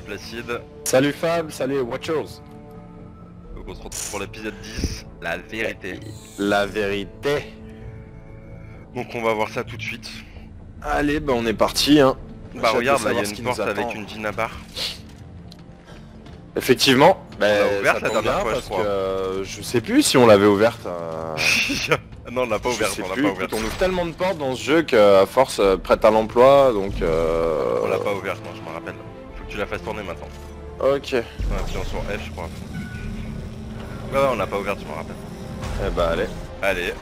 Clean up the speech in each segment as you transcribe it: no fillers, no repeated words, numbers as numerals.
Placide. Salut Fab, salut Watchers. Donc on se retrouve pour l'épisode 10, la vérité. La vérité. Donc on va voir ça tout de suite. Allez, bah on est parti hein. Bah regarde, là il y a ce qui une nous porte attend. avec une Dinabar. Effectivement, On l'a ouverte ça la tombe dernière bien fois, je parce crois. que je sais plus si on l'avait ouverte. Non, on l'a pas Je ouverte, sais on l'a plus. pas ouverte. Écoute, on ouvre tellement de portes dans ce jeu qu'à force prête à l'emploi, donc On l'a pas ouverte, non, je me rappelle. Faut que tu la fasses tourner maintenant. Ok. On a appuyé sur F, je crois. Ouais, on l'a pas ouverte, je me rappelle. Eh bah allez. Allez.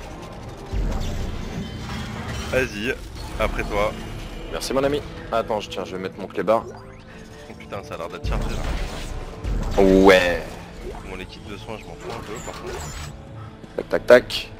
Vas-y, après toi. Merci mon ami. Attends, je vais mettre mon clébard. Oh putain, ça a l'air d'être chargé là. Ouais. Bon, les kits de soins, je m'en fous un peu par contre. Tac tac tac.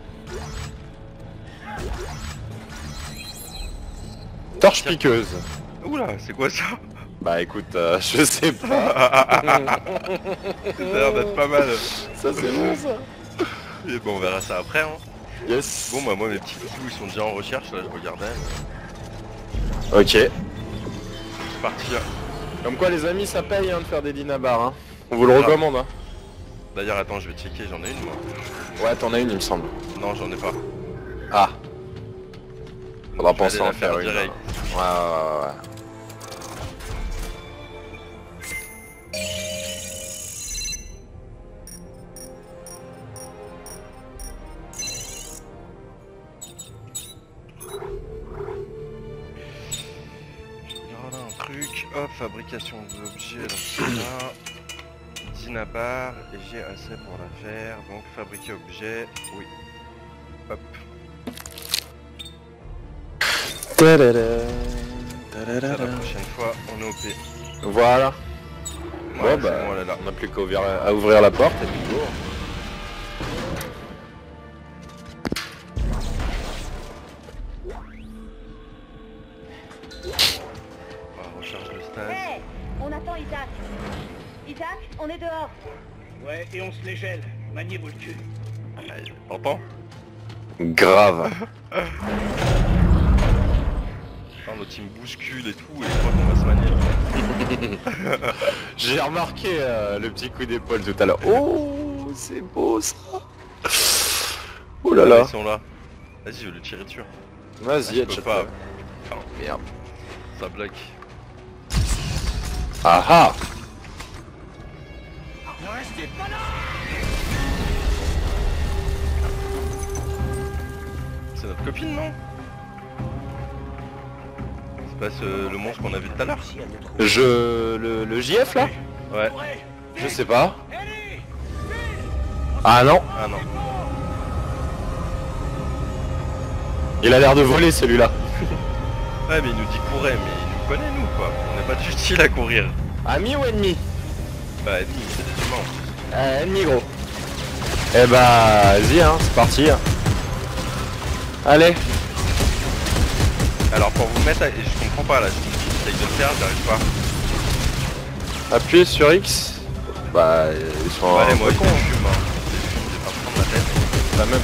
Torche piqueuse. Oula, c'est quoi ça? Bah écoute, je sais pas. Ça a l'air d'être pas mal. Ça c'est bon ça. Et bon, on verra ça après hein. Yes. Bon bah moi mes petits loulous ils sont déjà en recherche, là je regardais. Ok. C'est parti. Comme quoi les amis ça paye hein, de faire des dinabars hein. On vous le recommande hein. D'ailleurs attends, je vais checker, j'en ai une moi. Ouais t'en as une il me semble. Non, j'en ai pas. Ah. Faudra Je vais penser aller à la en faire une. direct. Ouais. Regarde un truc, hop, fabrication d'objets, donc c'est là. Dinabar, et j'ai assez pour la faire, donc fabriquer objet, oui. Hop. Ça, la prochaine fois, on est OP. Voilà. Ouais, Ouais c'est bah bon, elle est là. on n'a plus qu'à ouvrir la porte et puis go. On recharge le stade. Hé, on attend Isaac. Isaac, on est dehors. Ouais, et on se les gèle. Maniez-vous le cul. Allez, t'entends? Grave. Putain, notre team bouscule et tout, et je crois qu'on va se manier. J'ai remarqué le petit coup d'épaule tout à l'heure. Oh c'est beau ça. Oh là là. Ils sont là. Vas-y, je vais le tirer dessus. Vas-y, Je peux pas. Oh merde. Ça bloque. Ah ah. Ne restez pas là. C'est notre copine, non? C'est pas le monstre qu'on a vu tout à l'heure? Le JF là? Ouais. Je sais pas. Ah non. Ah non. Il a l'air de voler celui-là. Ouais, mais il nous dit courir, mais il nous connaît, nous, quoi. On n'est pas du style à courir. Ami ou ennemi? Bah, ennemi, c'est des humains. Ennemi gros. Eh bah vas-y hein, c'est parti. Allez. Alors, pour vous mettre, et je comprends pas, là, j'essaye de le faire, j'arrive pas. Appuyez sur X. Bah ils sont Ouais, un moi, peu je cons. fume, hein. Je fume, je vais pas me prendre la tête. La même.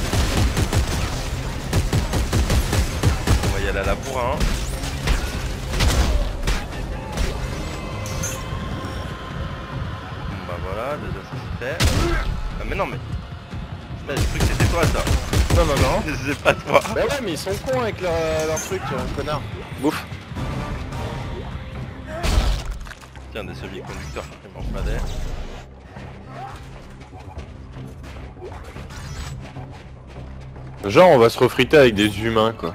On va y aller à la bourrin. Bah voilà, déjà ça c'est fait. Ah mais non mais... Putain, j'ai cru que c'était toi ça. Non. C'est pas toi. Bah ouais mais ils sont cons avec leur truc, connard. Bouffe. Tiens, des semi-conducteurs qui mangent pas d'air. Genre on va se refriter avec des humains quoi.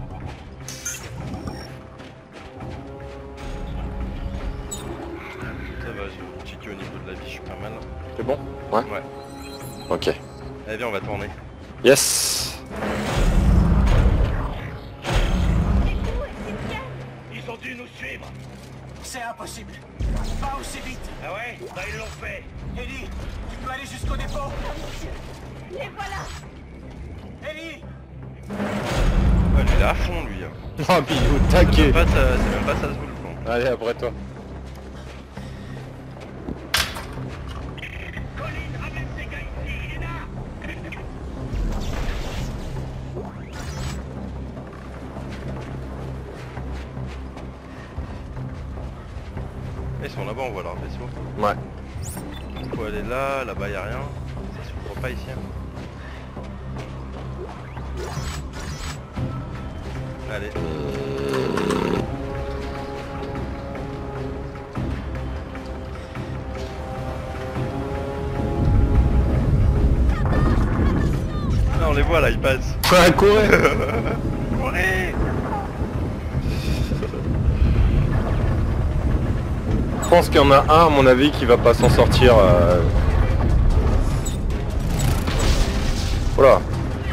Ça va, j'ai checké au niveau de la vie, je suis pas mal. C'est bon? Ouais. Ouais. Ok. Allez viens, on va tourner. Yes. Ils ont dû nous suivre. C'est impossible. Pas aussi vite. Ah ouais? Bah ils l'ont fait. Ellie, tu peux aller jusqu'au dépôt? Les voilà. Ellie! Ouais, lui il est à fond lui. Oh puis au C'est taquet. même pas ça se boule quoi. Allez après toi. Colline, ramène ces gars ici, il est là! Ils sont là. là-bas, on voit leur vaisseau. Ouais. Faut aller là, là-bas y a rien. Ça s'ouvre pas ici. Allez. Là on les voit là, ils passent. Ouais, courez. Courez. Je pense qu'il y en a un à mon avis qui va pas s'en sortir. Voilà.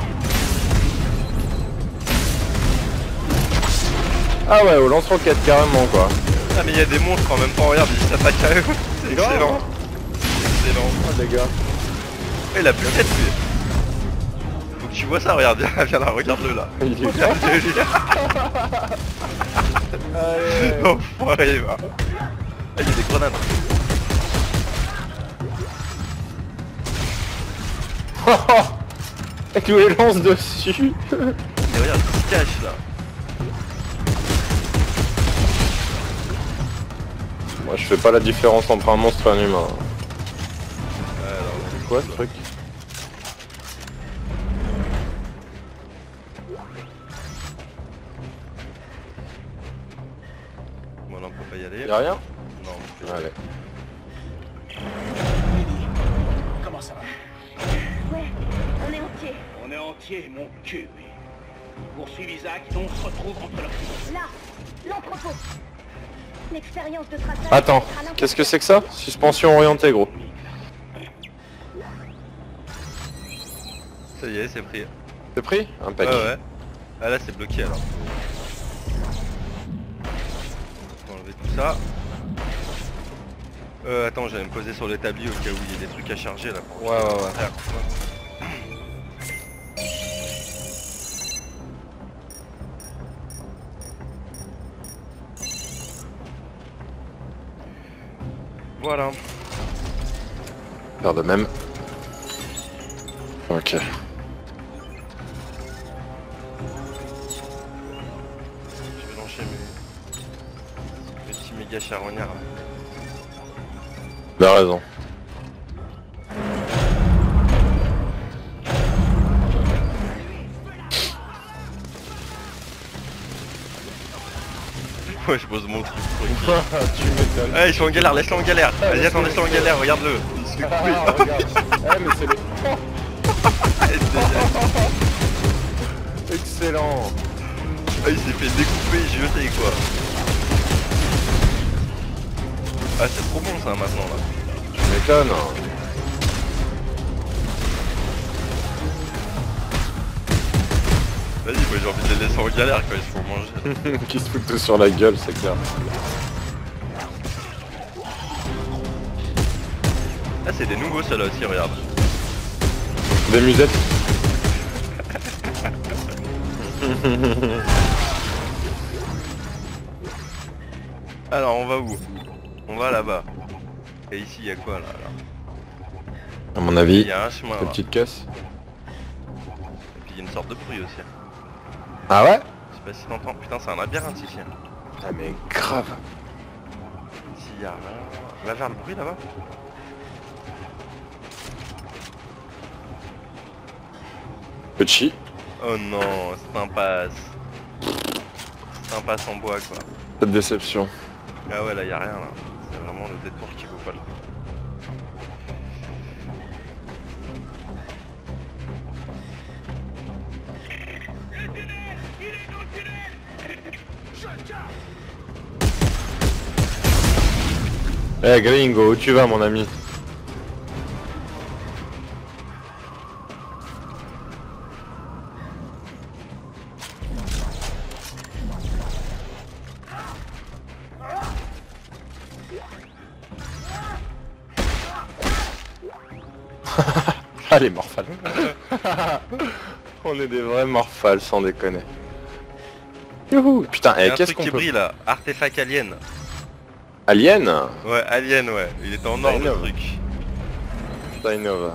Ah ouais, au lance-roquette carrément quoi. Ah mais il y a des monstres en même temps, regarde, ils s'attaquent à eux. C'est excellent. Excellent. Ah les gars. Il a plus de tête lui. Faut que tu vois ça, regarde, viens là, regarde-le là. Il est Regarde-le lui. Allez. Enfoiré va. Ah, il y a des grenades. Et tu les lances dessus. Et regarde, il se cache là. Moi je fais pas la différence entre un monstre et un humain. Alors, C'est quoi ce truc? bon là on peut pas y aller. Y'a rien? Non, on peut pas y aller. Allez. Ellie, comment ça va? Ouais, on est entier. On est entier, mon cul, oui. Poursuive Isaac, et on se retrouve entre là. Là, l'entrepôt. L'expérience de traçage. Attends, qu'est-ce que c'est que ça? Suspension orientée gros. Ça y est, c'est pris. C'est pris? Un Ouais pack. ouais. Ah là c'est bloqué alors. On va enlever tout ça. Attends, j'allais me poser sur l'établi au cas où il y a des trucs à charger là. Pour Ouais. faire. Voilà. Faire de même. Ok. Je vais lancer mes petits méga charognards. T'as raison. Ouais, je pose mon truc. Tu m'étonnes. Ouais, ils sont en galère, laisse-le en galère. Vas-y, attends, laisse-le en galère, regarde-le. Il se fait couper. Ah, regarde. Eh mais c'est le... Excellent. Ah, il s'est fait découper, jeter quoi. Ah, c'est trop bon ça maintenant là. Tu m'étonnes. Vas-y, moi j'ai envie de les laisser en galère quand ils se font manger. Qui se fout tout sur la gueule, c'est clair. Ah, c'est des nouveaux ceux-là aussi, regarde. Des musettes. Alors, on va où? On va là-bas. Et ici, il y a quoi là, À mon Il avis, y a un chemin des là. petites caisses. Et puis il y a une sorte de bruit aussi. Ah ouais? Je sais pas si t'entends. Putain, c'est un labyrinthe ici. Ah mais grave. Ici, il y a rien. Va vers le bruit là-bas. Petit. Oh non, c'est un passe. C'est un passe en bois quoi. Cette déception. Ah ouais, là y a rien là. C'est vraiment le détour qui vaut pas le coup. Eh Gringo, où tu vas mon ami? Ah les morphales. On est des vrais morphales sans déconner. Youhou. Putain, Il y a eh, un qu'est-ce truc qu'on qui peut... brille là. Artefact alien. Alien? Ouais, alien ouais. Il était en or le Innova. truc. Ça innove.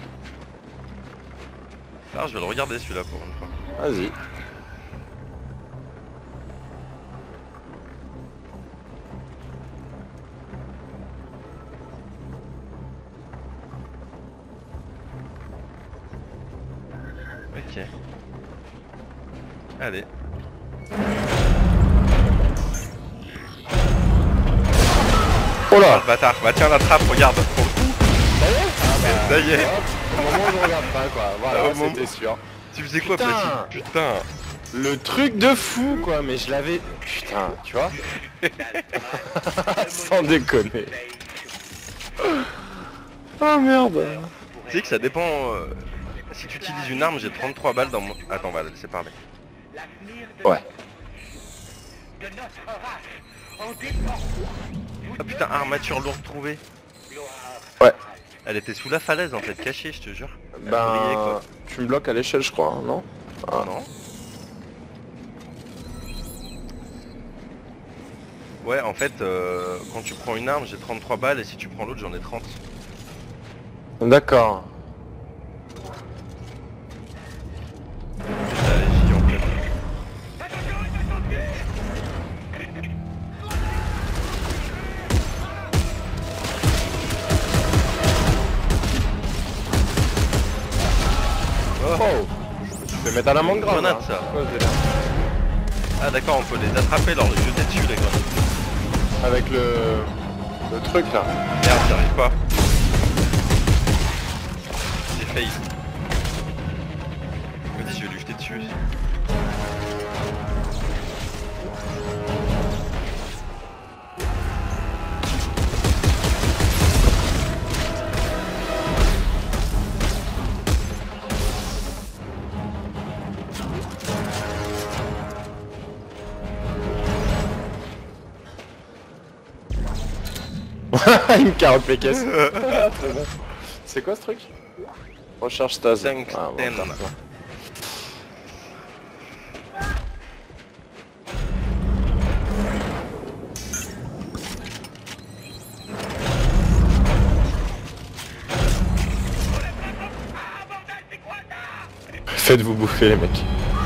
Alors je vais le regarder celui-là pour une fois. Vas-y. Ok. Allez. Oh là. Bâtard, bah tiens la trappe, regarde. Pour le coup, ça y est. Au moment où je regarde pas quoi, voilà, Au moment- c'était sûr. Tu faisais quoi, Putain. Placide? Putain. Le truc de fou quoi, mais je l'avais... Putain, tu vois. Sans déconner. Oh merde. Tu sais que ça dépend... si tu utilises une arme, j'ai 33 balles dans mon... Attends, on va la laisser parler. Ouais. De notre race en dépend. Ah putain, armature lourde trouvée. Ouais. Elle était sous la falaise en fait, cachée, je te jure. Elle brillait, Ben... quoi. Tu me bloques à l'échelle je crois, hein, non? Ah non. Ouais, en fait, quand tu prends une arme, j'ai 33 balles et si tu prends l'autre, j'en ai 30. D'accord. C'est la régie en fait. Oh. Tu peux mettre à la mangue grave. Grenade, là. ça. Ouais, c'est bien. Ah d'accord, on peut les attraper, leur les jeter dessus les gars. Avec le truc là. Merde, j'y arrive pas. J'ai failli. Vas-y, je vais lui jeter dessus. Une carotte pécasse. C'est bon. C'est quoi ce truc? Recharge stase. Tungsten. Ah, bon, parfait. Faites-vous bouffer les mecs.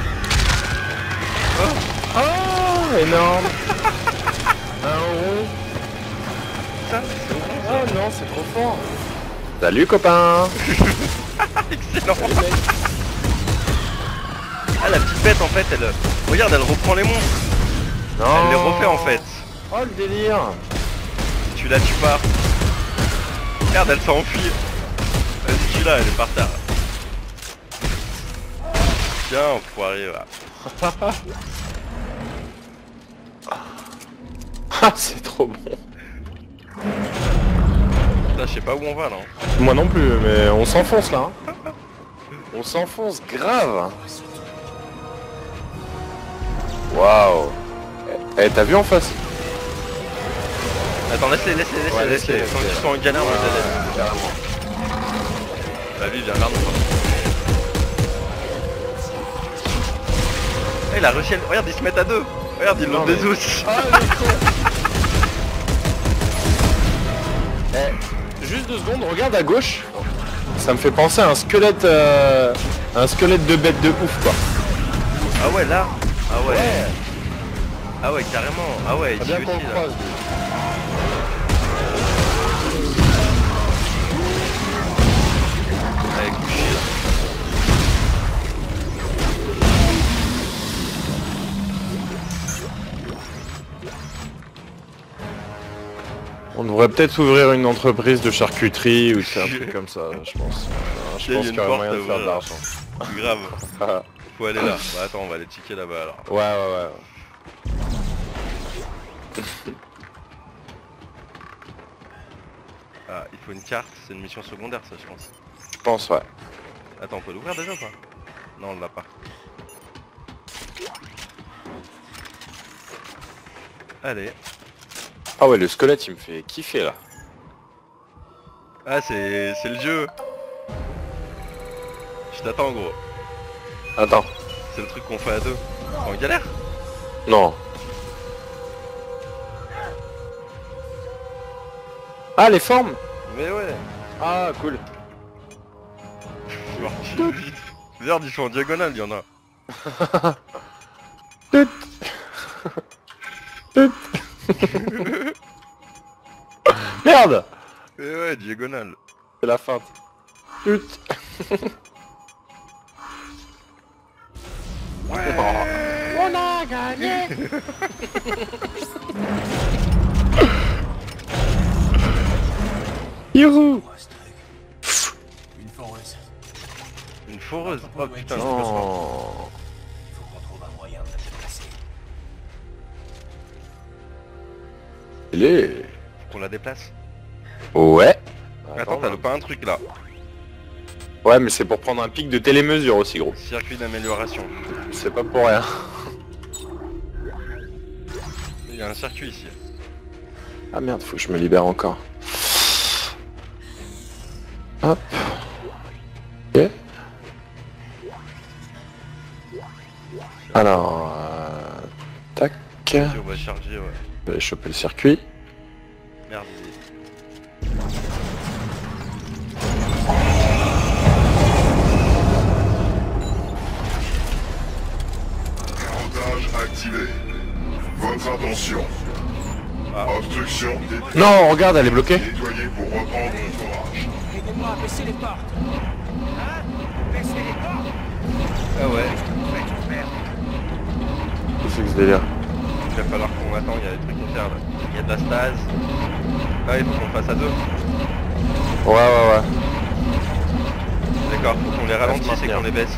Oh, énorme. Un rond. Ça, c'est bon. Oh non, c'est trop fort. Salut copain. Excellent. Salut mec. Ah la petite bête en fait, elle... Regarde, elle reprend les monstres. Non. Elle les refait en fait. Oh le délire. Si tu la tues pas. Merde, elle s'enfuit. Vas-y, tu l'as, elle est par terre. Tiens, enfoiré, là. Ah c'est trop bon. Putain, je sais pas où on va là. Moi non plus, mais on s'enfonce là. Hein. On s'enfonce grave. Waouh. Eh, t'as vu en face? Attends, laisse-les. Ouais, laisse-les. Quand ils sont en galère, on les aide. Carrément. Bah lui, il vient vers nous. Eh, la Rochelle, regarde, ils se mettent à deux. Regarde, ils Non, l'ont mais- des os. Ah, le con. Eh, juste 2 secondes, regarde à gauche. Ça me fait penser à un squelette de bête de ouf quoi. Ah ouais, là. Ah ouais. Ouais. Ah ouais, carrément. Ah ouais, Faut ici bien qu'on aussi le là. croise. Avec couché là. On devrait peut-être ouvrir une entreprise de charcuterie ou un truc comme ça, je pense. Je Il y a pense une qu'il y aurait porte moyen à de faire de ouvrir. l'argent. Grave. Ah, Faut aller là. Bah attends, on va aller checker là-bas alors. ouais. Ah, il faut une carte, c'est une mission secondaire ça je pense. Je pense, ouais. Attends, on peut l'ouvrir déjà ou pas? Non, on l'a pas. Allez. Ah ouais, le squelette il me fait kiffer là. Ah, c'est le jeu. Je t'attends gros. Attends. C'est le truc qu'on fait à deux. En galère? Non. Ah, les formes. Mais ouais. Ah, cool. Regarde, ils sont en diagonale, il y en a. Tut. Tut. Merde. Mais ouais, diagonale. C'est la feinte. Tut. gagné. Youhou. Une foreuse. Une foreuse. Oh putain, je Oh. Faut qu'on trouve un moyen de la déplacer. Il est... faut qu'on la déplace. Ouais. Attends, t'as pas un truc là. Ouais, mais c'est pour prendre un pic de télémesure aussi, gros. Circuit d'amélioration. C'est pas pour rien. Il y a un circuit ici. Ah merde, faut que je me libère encore. Hop. Ok. Alors... tac. Si on va charger, ouais. Je vais aller choper le circuit. Merde. Carotage activé. Votre attention. Ah. Obstruction Non, regarde, elle est bloquée. nettoyée pour reprendre le forage. Aidez-moi à baisser les portes. Hein? Baisser les portes? Ah ouais. Qu'est-ce que ce délire? Il va falloir qu'on attende, il y a des trucs à faire là. Il y a de la stase. Ah il faut qu'on le fasse à deux. Ouais. D'accord, faut qu'on les ralentisse et maintenir. qu'on les baisse.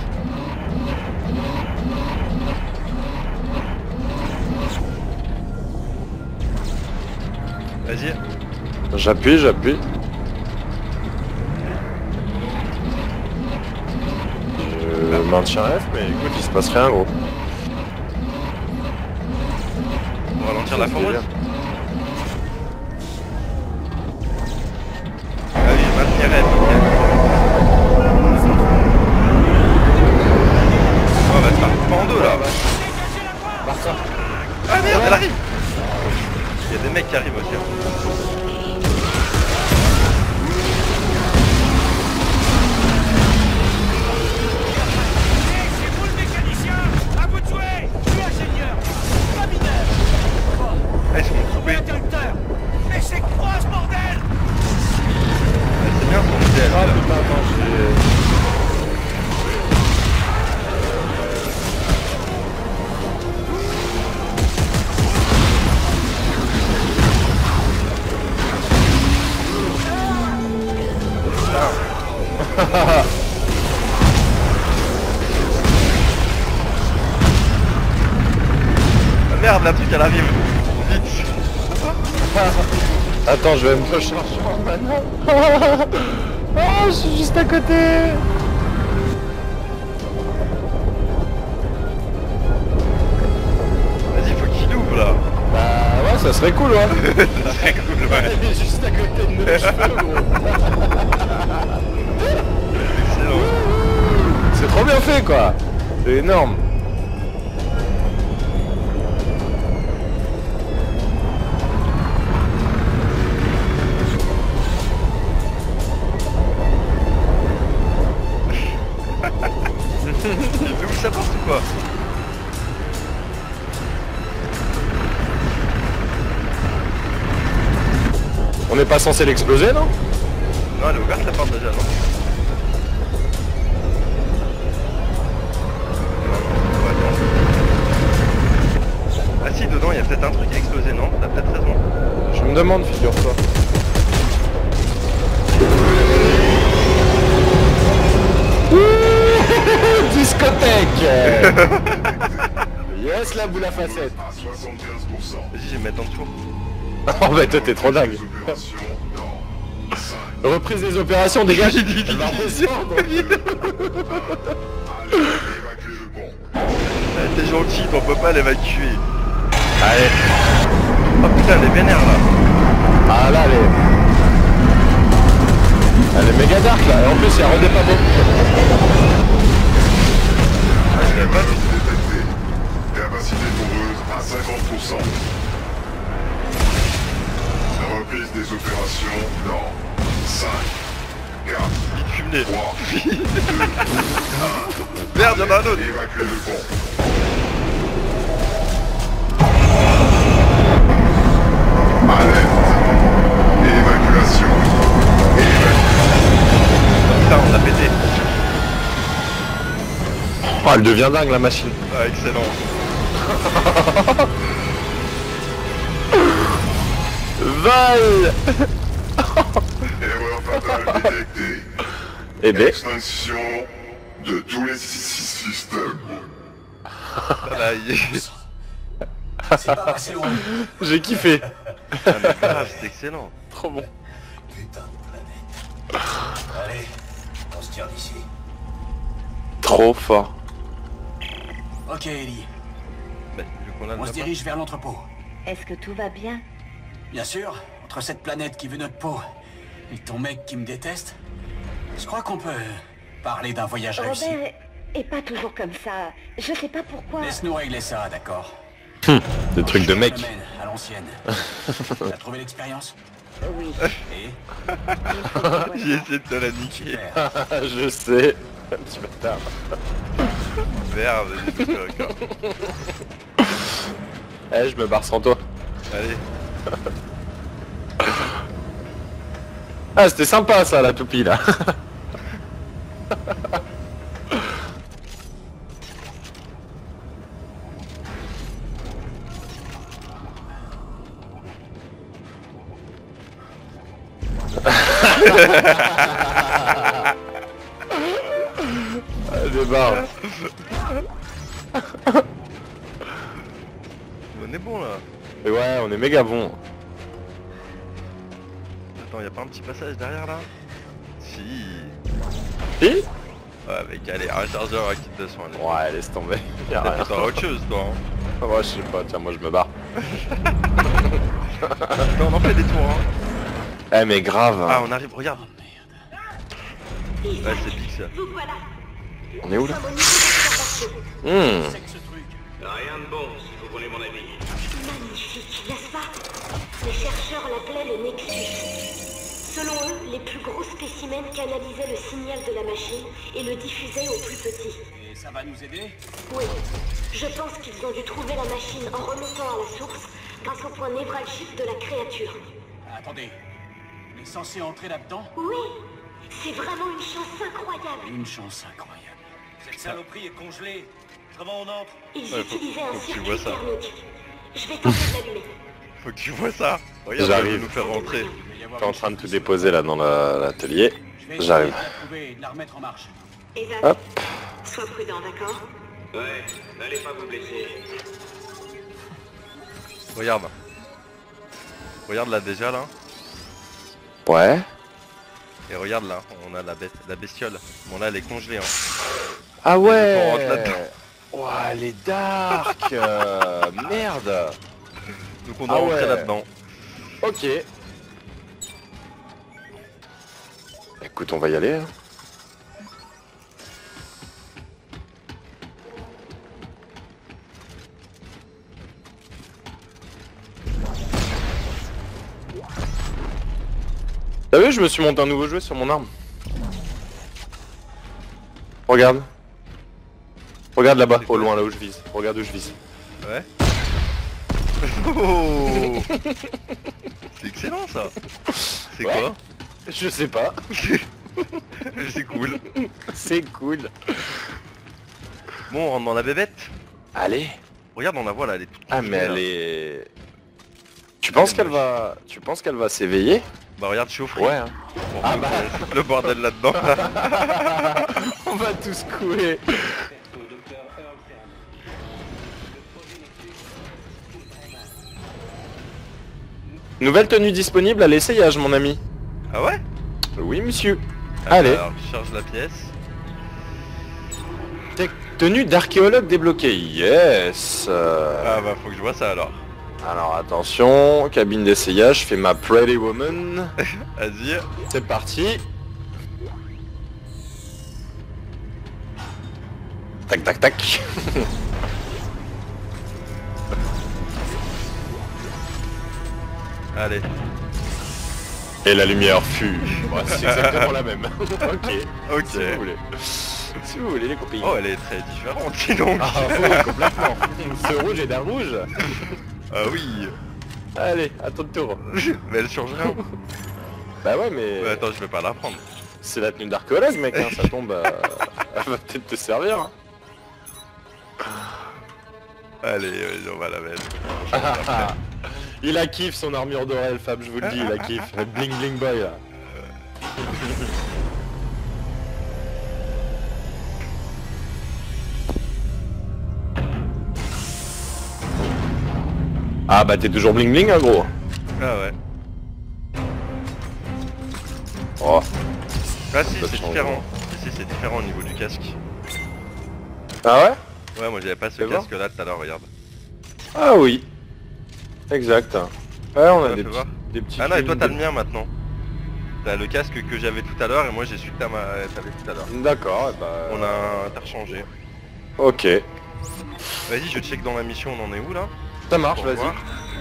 Vas-y. J'appuie. Je maintiens F, mais écoute, il se passe rien, gros. On va ralentir la foreuse. Ah oui, maintenir F, ok. Oh, on va se faire couper en deux là. Ah merde, elle arrive. Il y a des mecs qui arrivent aussi. C'est vous le mécanicien! À vous de jouer! Je suis ingénieur! Pas mineur! Ah, ils sont coupés. Interrupteur! Mais c'est quoi ce bordel? Ah, c'est bien son modèle. Ah putain, attends, j'ai... Ah, merde, la truc elle arrive. Vite. Attends, je vais me recharger maintenant. Oh, je suis juste à côté. Vas-y, faut qu'il ouvre là. Bah ouais, ça serait cool, ouais. C'est cool, ouais. Il est juste à côté de nos cheveux, gros. Excellent. C'est trop bien fait, quoi. C'est énorme. Il ouvre sa porte ou quoi? On n'est pas censé l'exploser, non? Non, elle est ouverte la porte déjà, non? Ah si, dedans il y a peut-être un truc à exploser, non? T'as peut-être raison. Je me demande, figure-toi. Discothèque. Yes, la boule à facettes. À 75%. Vas-y, je vais me mettre en dessous. Oh bah toi t'es trop dingue. Les opérations dans 5. Reprise des opérations, dégage. Vite, vite, Elle va redescendre. Allez, évacuez le pont. T'es gentil, on peut pas l'évacuer. Allez. Oh putain, elle est vénère là. Ah là, elle est méga dark là. Et en plus, il y a redé pas beau. Ah, je l'avais pas vu. Détecté. Capacité poreuse à 50%. Reprise des opérations dans 5, 4, Vite fumer. 3, Merde, y'en a un autre. évacuez le pont. Alerte. Évacuation. Putain, on l'a pété. Oh, elle devient dingue la machine. Ah, excellent. Val. Erreur fatale détectée. Eh ben, Extinction de tous les systèmes. Voilà, C'est pas passé loin. j'ai kiffé. Ah, mais grave, c'est excellent. Trop bon. Putain de planète. Allez, on se tire d'ici. Trop fort. Ok, Ellie. Bah, vu qu'on a le On se lapin. dirige vers l'entrepôt. Est-ce que tout va bien? Bien sûr, entre cette planète qui veut notre peau et ton mec qui me déteste, je crois qu'on peut parler d'un voyage réussi. Robert est pas toujours comme ça. Je sais pas pourquoi. Laisse-nous régler ça, d'accord? Des trucs de mec. Semaine, à l'ancienne. T'as trouvé l'expérience? Oui. Et il faut que tu vois J'ai ça. essayé de te la niquer. super. Je sais. Petit bâtard. Merde, j'ai fait encore. Eh, je me barre sans toi. Allez. Ah, c'était sympa ça, la toupie là. Allez, barre. On est bon là. Et ouais, on est méga bon. Attends, y'a pas un petit passage derrière là? Si. Si? Ouais, mec, allez, un chargeur à kit de soin. Allez. Ouais, laisse tomber. Y'a rien. T'auras autre chose toi. Hein. Ouais, je sais pas, tiens, moi je me barre. Non, on en fait des tours. Hein. Eh, mais grave. Ah, on arrive, regarde. Ouais, c'est Pix ça. Vous voilà. On est où là? Nous sommes au niveau d'observation. C'est que ce truc. Rien de bon, si vous voulez mon avis. Magnifique, n'est-ce pas? Les chercheurs l'appelaient le Nexus. Selon eux, les plus gros spécimens canalisaient le signal de la machine et le diffusaient aux plus petits. Et ça va nous aider? Oui, je pense qu'ils ont dû trouver la machine en remontant à la source grâce au point névralgique de la créature. Attendez. On est censé entrer là-dedans? Oui, c'est vraiment une chance incroyable. Une chance incroyable. Cette saloperie est congelée. Comment on entre? Ils Ouais, faut utilisaient un que tu circuit vois ça. thermique. Je vais tenter de l'allumer. Faut que tu vois ça. Regarde, J'arrive. ça va nous faire rentrer. Il va y avoir T'es en une train de chose tout qui déposer là dans l'atelier. Je vais essayer J'arrive. de la trouver et de la remettre en marche. Eva, Hop. sois prudent, d'accord? Ouais, n'allez pas vous blesser. Regarde. Regarde là déjà là. Ouais. Et regarde là, on a la bête, la bestiole. Bon là elle est congelée hein. Ah on ouais. rentre là-dedans. Ouah, elle est dark. Merde. Donc on doit Ah rentrer ouais. là-dedans. Ok. Écoute, on va y aller. Hein. T'as vu, je me suis monté un nouveau jouet sur mon arme. Regarde. Regarde là-bas, C'est au quoi loin, là où je vise. Regarde où je vise. Ouais. Oh c'est excellent ça. C'est Ouais. quoi? Je sais pas. C'est cool. C'est cool. Bon on rentre dans la bébête. Allez. Regarde on la voit là, elle est toute Ah congelée, mais elle là. est... Tu penses qu'elle va... Tu penses qu'elle va s'éveiller? Bah regarde chaufferie. Ouais. Hein. Bon, Ah faut bah. qu'on foute le bordel là-dedans. On va tous couler. Nouvelle tenue disponible à l'essayage, mon ami. Ah ouais? Oui, monsieur. Ah, Allez. Alors je charge la pièce. Tenue d'archéologue débloquée. Yes. Ah bah faut que je vois ça alors. Alors attention, cabine d'essayage, je fais ma Pretty Woman. Vas-y. C'est parti. Tac tac tac. Allez. Et la lumière fut. Ouais, c'est exactement la même. Ok. Ok. Si vous voulez. Si vous voulez les copains. Oh elle est très différente dis donc. Ah oui, complètement. Ce rouge est d'un rouge. Ah oui. Allez, à ton tour. Mais elle change rien. Bah ouais, mais Attends je vais pas la prendre. c'est la tenue d'archéologue, mec. Hein, ça tombe. Elle va peut-être te servir. Hein. Allez, vas-y, on va la mettre. Il a kiff son armure d'Aurel, Fab, je vous le dis, il a kiff. Bling bling boy là. Ah bah t'es toujours bling bling hein gros. Ah ouais. Oh. Ah si, Ça c'est change, différent. Si, c'est différent au niveau du casque. Ah ouais? Ouais, moi j'avais pas ce C'est bon casque là tout à l'heure, regarde. Ah oui. Exact. Ouais on a Ouais, des fais voir. des petits... Ah non, et toi films t'as de- le mien maintenant. T'as le casque que j'avais tout à l'heure et moi j'ai su que t'avais tout à l'heure. D'accord, et bah... On a interchangé. Ok. Vas-y, je check dans la mission, on en est où là? Ça marche, Pour vas-y. voir.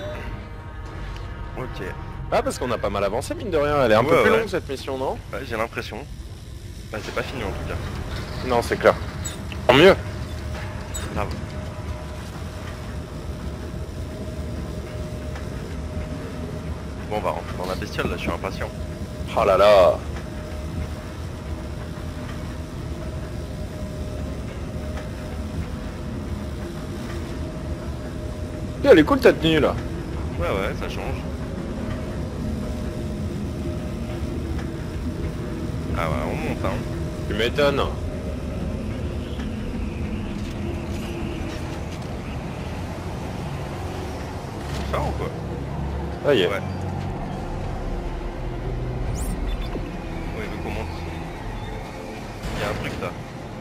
Ok. Ah parce qu'on a pas mal avancé mine de rien, elle est un peu Ouais, plus ouais. longue cette mission, non? Ouais, j'ai l'impression. Bah c'est pas fini en tout cas. Non, c'est clair. Tant mieux. Grave. Bon, on va rentrer dans la bestiole là, je suis impatient. Oh là là. Elle est cool ta tenue là. Ouais, ouais, ça change. Ah ouais, on monte hein. Tu m'étonnes. Ça ou quoi? Ça y est. Ouais. Oui, il veut qu'on monte. Il y a un truc là.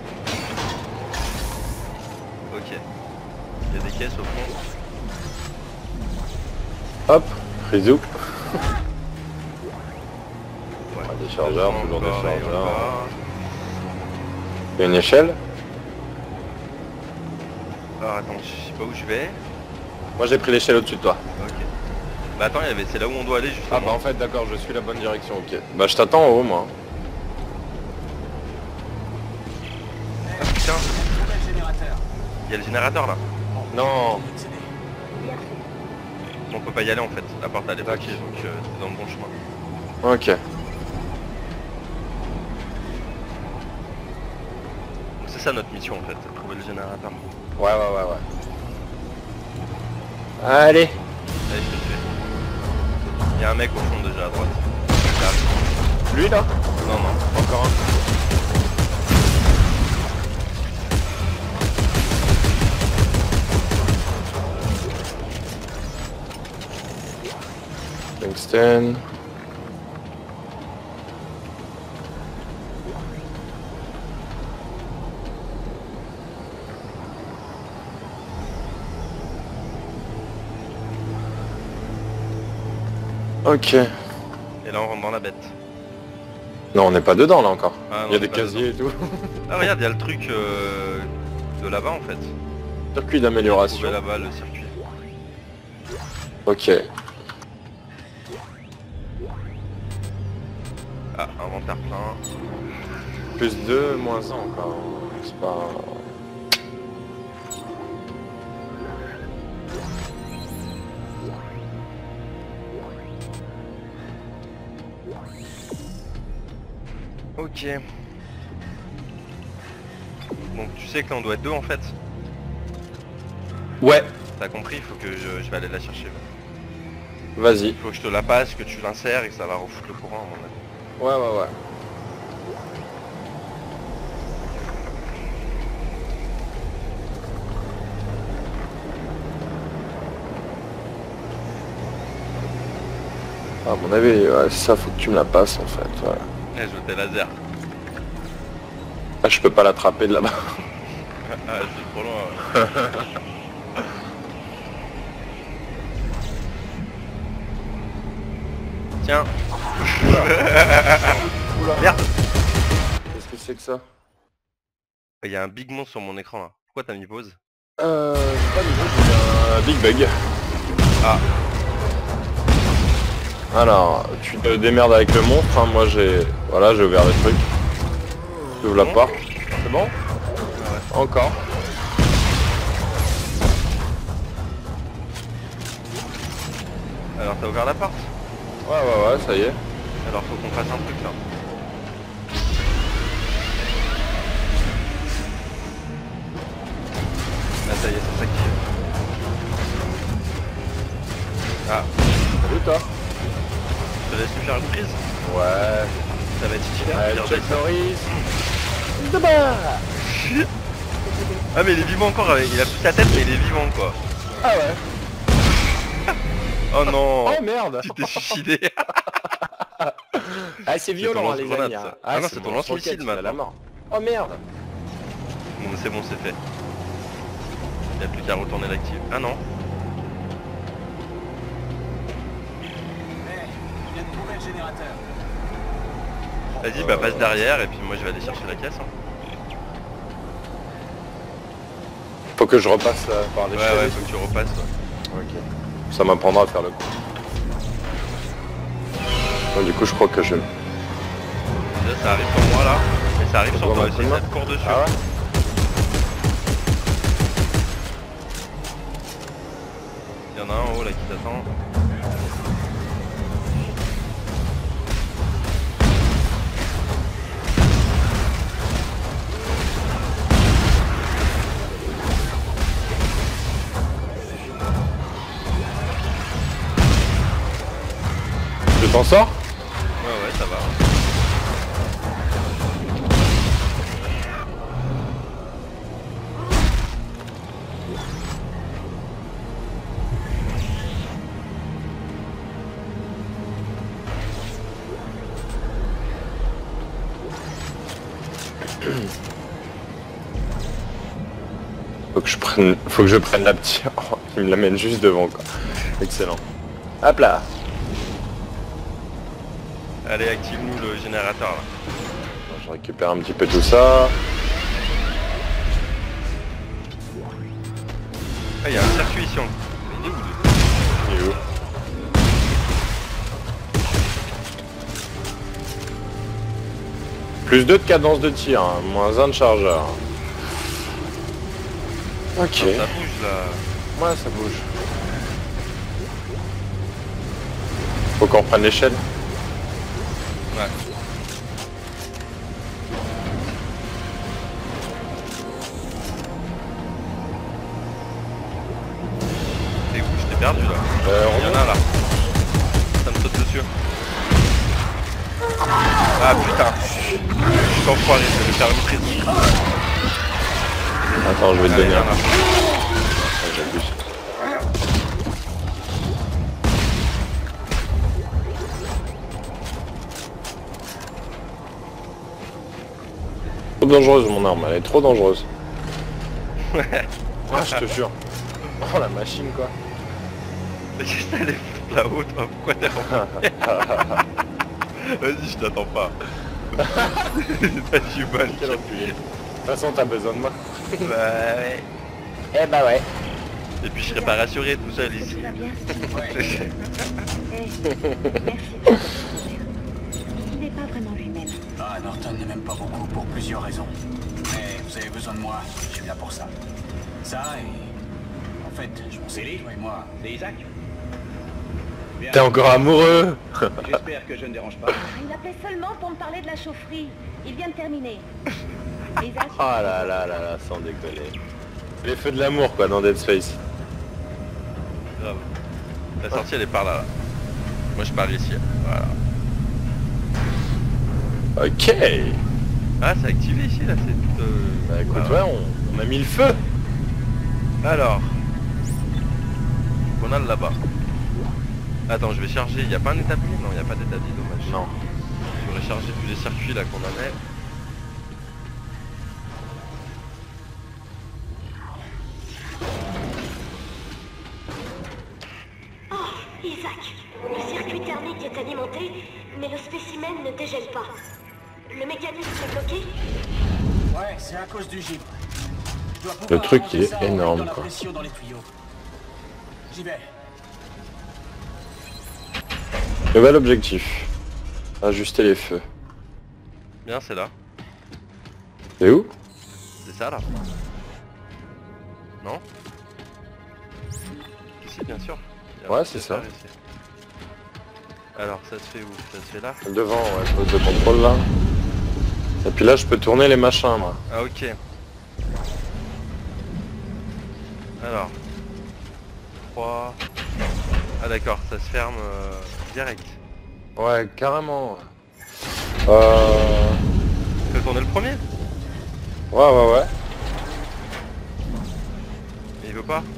Ok. Il y a des caisses au fond. Hop, frisou. Ouais. Des chargeurs, Encore, toujours des et chargeurs. encore. Il y a une échelle. Alors attends, je sais pas où je vais. Moi j'ai pris l'échelle au-dessus de toi. Ok. Bah attends, c'est là où on doit aller justement. Ah bah en fait d'accord, je suis la bonne direction, ok. Bah je t'attends en haut moi. Ah, putain, Trouver le générateur. il y a le générateur là. Non. On peut pas y aller en fait. La porte elle est bloquée donc c'est dans le bon chemin. Ok. Donc c'est ça notre mission en fait, trouver le générateur. Ouais. Allez. Allez, je te fais. Il y a un mec au fond déjà à droite. Là. Lui là? Non, non. Encore un. Tungsten. Ok. Et là on rentre dans la bête. Non, on n'est pas dedans là encore. Ah, non, Il y a on est des pas casiers et tout. Ah regarde, il y a le truc de là-bas en fait. Circuit d'amélioration. Trouver là-bas le circuit. Ok. Ah, inventaire plein. Plus 2, moins 1 encore. C'est pas... Ok. Donc tu sais que là on doit être deux en fait. Ouais. T'as compris, il faut que je vais aller la chercher. Vas-y. Il faut que je te la passe, que tu l'insères et que ça va refoutre le courant à mon avis. Ouais. À mon avis, ouais, ça faut que tu me la passes en fait. Ouais. Eh, je veux tes lasers. Ah, je peux pas l'attraper de là-bas. Ah, c'est trop loin. Tiens. Merde. Qu'est-ce que c'est que ça? Il y a un big monstre sur mon écran là. Pourquoi t'as mis pause? C'est pas nouveau, c'est un big bug. Ah. Alors, tu te démerdes avec le monstre, hein. Moi j'ai... Voilà, j'ai ouvert des trucs. J'ouvre la Bon. porte. C'est bon? Ouais. Encore. Alors t'as ouvert la porte? Ouais, ça y est. Alors faut qu'on fasse un truc là. Là ça y est, c'est s'active. Ouais. Ça va être stylé. Ouais, Pierre Chuck Dyson. Norris. De bas. Ah mais il est vivant encore, il a plus sa tête mais il est vivant quoi. Ah ouais. Oh non. Oh merde. Tu t'es suicidé. Ah c'est violent ton les lance-grenade, amis. ça. hein. Ah non, c'est mon ton lance-missile, lance-roquette, c'est à la maintenant. mort. Oh merde. Bon c'est bon, c'est fait. Il n'y a plus qu'à retourner l'active. Ah non. Hey, je viens de trouver le générateur. Vas-y bah passe derrière et puis moi je vais aller chercher la caisse. Hein. Faut que je repasse par les Ouais faut que tu repasses. Ouais. Ok. Ça m'apprendra à faire le coup. Bon, du coup je crois que je... Déjà ça arrive sur moi là. Et ça arrive sur toi aussi, ça te court dessus. Ah ouais. Il y en a un en haut là qui t'attend. Tu t'en sors? Ouais ça va. Faut que je prenne la petite... Oh, il me l'amène juste devant quoi. Excellent. Hop là. Allez active-nous le générateur là. Je récupère un petit peu tout ça. Ah il y a un circuit ici. Il est où lui? Il est où? Plus 2 de cadence de tir, hein, moins 1 de chargeur. Ok. Ça bouge là. Ouais, ça bouge. Faut qu'on reprenne l'échelle. Ouais. T'es où? Je t'ai perdu là. Il y en a là. Ça me saute dessus. Ah putain. Je suis enfoiré, je vais faire une prise. Attends, je vais te Allez, donner un. viens là. Ouais, j'abuse. Trop dangereuse mon arme, elle est trop dangereuse. Ouais. Ah, je te jure. Oh la machine quoi. Mais qu'est-ce que t'allais foutre là-haut toi? Pourquoi t'es rentré? Vas-y, je t'attends pas. T'as du mal. Quel enculé. De toute façon, t'as besoin de moi. Bah ouais. Eh bah ouais. Et puis je serais pas rassuré tout seul ici. Tout va bien. Ouais. Merci de votre Il n'est pas vraiment lui-même. Ah, Norton n'est même pas beaucoup pour plusieurs raisons. Mais vous avez besoin de moi, je suis là pour ça. Ça et... En fait, je m'en sais toi et moi. C'est Isaac? Bien. T'es encore amoureux. J'espère que je ne dérange pas. Il appelait seulement pour me parler de la chaufferie. Il vient de terminer. Isaac, Oh là là là là, sans déconner. Les feux de l'amour quoi dans Dead Space. Grave. La sortie elle est par là. Moi je pars ici. Voilà. Ok. Ah c'est activé ici là, c'est tout... Bah écoute, voilà. ouais, on a mis le feu. Alors. On a le là-bas. Attends, je vais charger. Y a pas un établi? Non, y a pas d'établi, dommage. Non. Je vais recharger tous les circuits là qu'on avait. Oh, Isaac, le circuit thermique est alimenté, mais le spécimen ne dégèle pas. Le mécanisme est bloqué? Ouais, c'est à cause du givre. Je dois Le pouvoir truc, arranger il est ça en énorme, réduisant la quoi. pression dans les tuyaux. J'y vais. Nouvel objectif. Ajuster les feux. Bien, c'est là. C'est où? C'est ça là. Non? Si, bien sûr. Y a Ouais, un c'est petit ça. phare ici. Alors, ça se fait où? Ça se fait là? Devant, ouais, poste de contrôle là. Et puis là, je peux tourner les machins, moi. Ah, ok. Alors. 3. Ah, d'accord, ça se ferme direct. Ouais, carrément. Fais tourner le premier. Ouais. Il veut pas.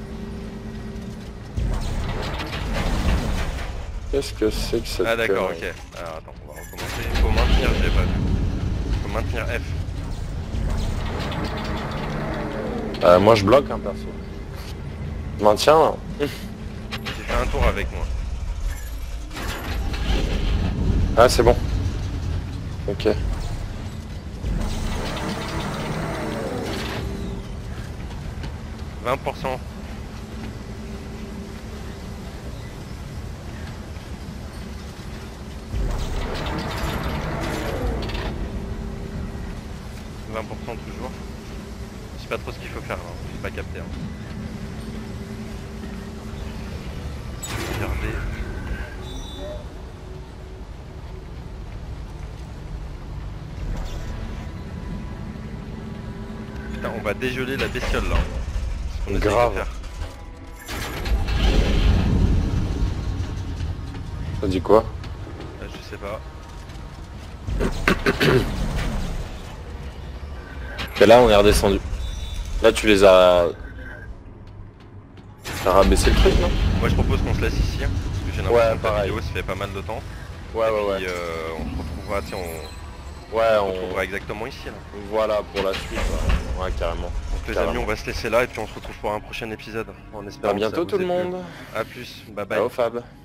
Qu'est-ce que c'est que cette Ah d'accord, connerie? ok. Alors attends, on va recommencer. Faut maintenir, j'ai pas vu. Faut maintenir F. Moi je bloque, hein, perso. Maintiens. J'ai fait un tour avec moi. Ah, c'est bon. Ok. « 20%. Toujours. Je sais pas trop ce qu'il faut faire, hein. J'ai pas capté. Hein. Regardez. Putain, on va dégeler la bestiole là. C'est ce qu'on essaie de Grave. faire. Ça dit quoi? Je sais pas. Et là on est redescendu. Là tu les as... T'as rabaissé le truc, non? Moi je propose qu'on se laisse ici, hein, parce que j'ai l'impression que la pareil. vidéo ça fait pas mal de temps. Ouais, Et ouais, puis, ouais. on se retrouvera, tiens, on Ouais, se on... retrouvera exactement ici là. Voilà, pour la suite, ouais, carrément. Donc les amis, on va se laisser là et puis on se retrouve pour un prochain épisode. En espérant À que ça bientôt vous tout le ait plu. monde. A plus, bye bye. Ciao Fab.